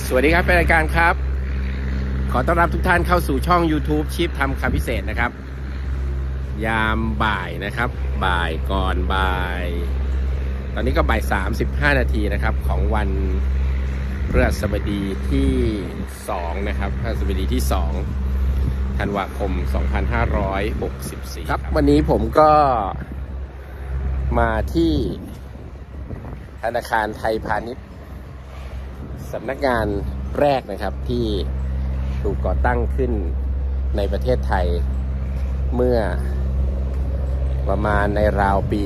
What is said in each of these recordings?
สวัสดีครับเป็นรายการครับขอต้อนรับทุกท่านเข้าสู่ช่อง YouTube ชิปทำคำพิเศษนะครับยามบ่ายนะครับบ่ายก่อนบ่ายตอนนี้ก็บ่าย35 นาทีนะครับของวันพฤหัสบดีที่2นะครับพฤหัสบดีที่2 ธันวาคม 2564ครับวันนี้ผมก็มาที่ธนาคารไทยพาณิชย์สำนักงานแรกนะครับที่ถูกก่อตั้งขึ้นในประเทศไทยเมื่อประมาณในราวปี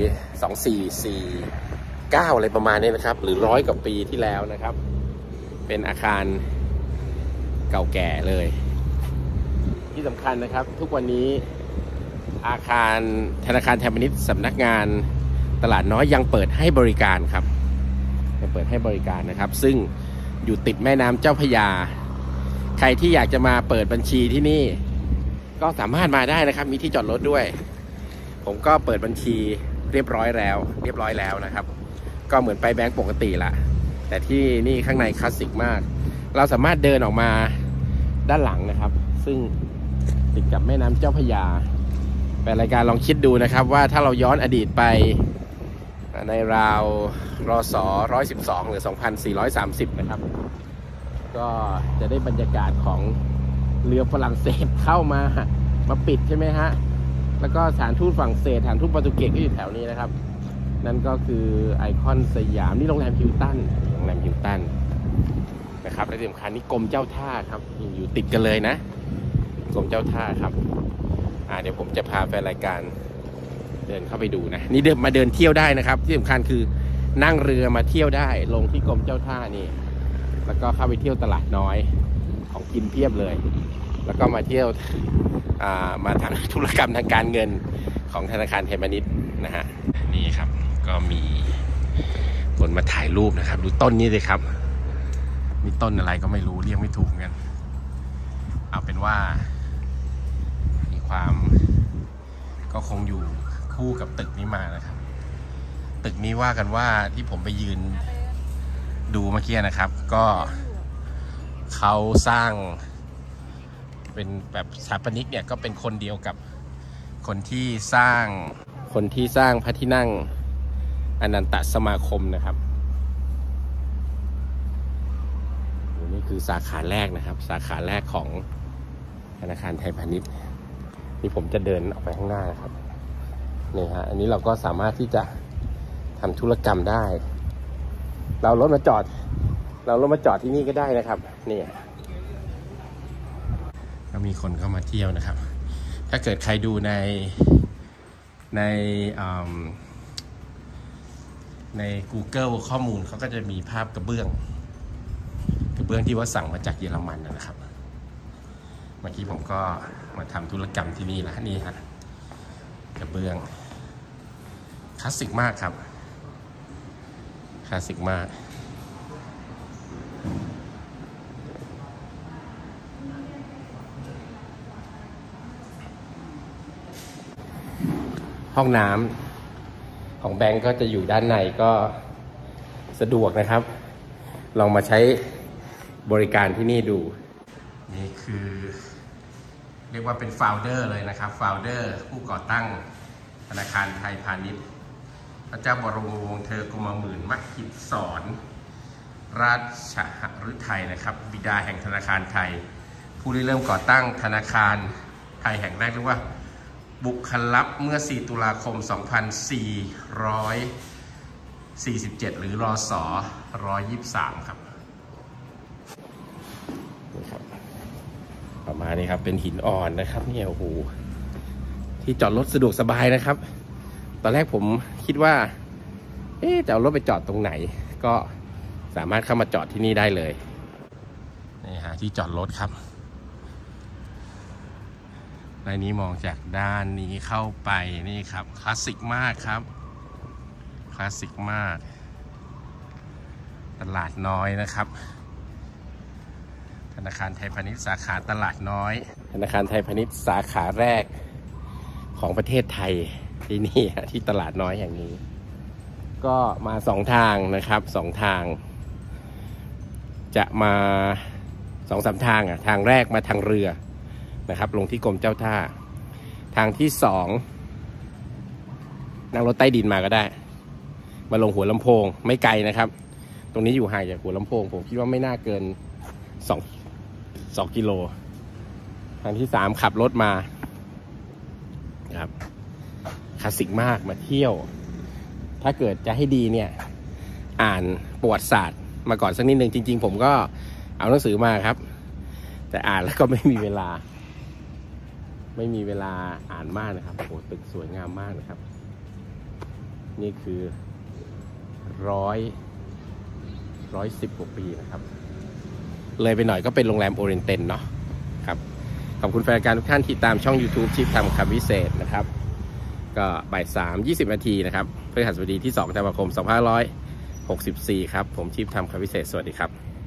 2449อะไรประมาณนี้นะครับหรือ100 กว่าปีที่แล้วนะครับเป็นอาคารเก่าแก่เลยที่สำคัญนะครับทุกวันนี้อาคารธนาคารไทยพาณิชย์สำนักงานตลาดน้อยยังเปิดให้บริการครับยังเปิดให้บริการนะครับซึ่งอยู่ติดแม่น้ำเจ้าพระยาใครที่อยากจะมาเปิดบัญชีที่นี่ก็สามารถมาได้นะครับมีที่จอดรถด้วยผมก็เปิดบัญชีเรียบร้อยแล้วนะครับก็เหมือนไปแบงก์ปกติละแต่ที่นี่ข้างในคลาสสิกมากเราสามารถเดินออกมาด้านหลังนะครับซึ่งติดกับแม่น้ำเจ้าพระยาเป็นรายการลองคิดดูนะครับว่าถ้าเราย้อนอดีตไปในราวรศ112หรือ2430นะครับก็จะได้บรรยากาศของเรือฝรั่งเศสเข้ามาปิดใช่ไหมฮะแล้วก็สถานทูตฝรั่งเศสสถานทูตโปรตุเกสก็อยู่แถวนี้นะครับนั่นก็คือไอคอนสยามนี่โรงแรมฮิลตันนะครับและที่สำคัญนี่กรมเจ้าท่าครับอยู่ติดกันเลยนะกรมเจ้าท่าครับเดี๋ยวผมจะพาแฟนรายการเดินเข้าไปดูนะนี่มาเดินเที่ยวได้นะครับที่สำคัญคือนั่งเรือมาเที่ยวได้ลงที่กรมเจ้าท่านี่แล้วก็เข้าไปเที่ยวตลาดน้อยของกินเพียบเลยแล้วก็มาเที่ยวมาทำธุรกรรมทางการเงินของธนาคารไทยพาณิชย์นะฮะนี่ครับก็มีคนมาถ่ายรูปนะครับดูต้นนี้เลยครับมีต้นอะไรก็ไม่รู้เรียกไม่ถูกกันเอาเป็นว่ามีความก็คงอยู่คู่กับตึกนี้มานะครับตึกนี้ว่ากันว่าที่ผมไปยืนดูเมื่อกี้นะครับก็เขาสร้างเป็นแบบสถาปนิกเนี่ยก็เป็นคนเดียวกับคนที่สร้างพระที่นั่งอนันตสมาคมนะครับนี่คือสาขาแรกนะครับสาขาแรกของธนาคารไทยพาณิชย์นี่ผมจะเดินออกไปข้างหน้านะครับนี่ฮะอันนี้เราก็สามารถที่จะทำธุรกรรมได้เรารถมาจอดที่นี่ก็ได้นะครับนี่ก็มีคนเข้ามาเที่ยวนะครับถ้าเกิดใครดูใน Google ข้อมูลเขาก็จะมีภาพกระเบื้องที่ว่าสั่งมาจากเยอรมันนะครับเมื่อกี้ผมก็มาทำธุรกรรมที่นี่แล้วนี่ฮะกระเบื้องคลาสสิกมากครับคลาสสิกมากห้องน้ำของแบงก์ก็จะอยู่ด้านในก็สะดวกนะครับลองมาใช้บริการที่นี่ดูนี่คือเรียกว่าเป็นโฟลเดอร์เลยนะครับโฟลเดอร์ผู้ก่อตั้งธนาคารไทยพาณิชย์พระเจ้าบรมวงศ์เธอกรมหมื่นมหิดศรราชฤทัยนะครับบิดาแห่งธนาคารไทยผู้ริเริ่มก่อตั้งธนาคารไทยแห่งแรกเรียกว่าบุคลับเมื่อ4 ตุลาคม 2447หรือรศ123ครับนี่ครับประมาณนี้ครับเป็นหินอ่อนนะครับเนี่ยโอ้โหที่จอดรถสะดวกสบายนะครับตอนแรกผมคิดว่าจะเอารถไปจอดตรงไหนก็สามารถเข้ามาจอดที่นี่ได้เลยนี่ฮะที่จอดรถครับในนี้มองจากด้านนี้เข้าไปนี่ครับคลาสสิกมากครับคลาสสิกมากตลาดน้อยนะครับธนาคารไทยพาณิชย์สาขาตลาดน้อยธนาคารไทยพาณิชย์สาขาแรกของประเทศไทยที่นี่ที่ตลาดน้อยอย่างนี้ก็มา2 ทางนะครับ2 ทางจะมา2-3 ทางทางแรกมาทางเรือนะครับลงที่กรมเจ้าท่าทางที่2นั่งรถใต้ดินมาก็ได้มาลงหัวลำโพงไม่ไกลนะครับตรงนี้อยู่ห่างจากหัวลำโพงผมคิดว่าไม่น่าเกิน2 กิโลทางที่3ขับรถมาครับคลาสสิกมากมาเที่ยวถ้าเกิดจะให้ดีเนี่ยอ่านประวัติศาสตร์มาก่อนสักนิดนึงจริงๆผมก็เอาหนังสือมาครับแต่อ่านแล้วก็ไม่มีเวลาอ่านมากนะครับโอ้ตึกสวยงามมากนะครับนี่คือ110 กว่าปีนะครับเลยไปหน่อยก็เป็นโรงแรมโอเรนเตนเนาะครับขอบคุณแฟนรายการทุกท่านที่ตามช่อง YouTube ชิปทำคำวิเศษนะครับก็บ่าย 3:20 นาทีนะครับพฤหัสบดีที่2 ธันวาคม 2564 ครับผมชิปทำคำวิเศษสวัสดีครับ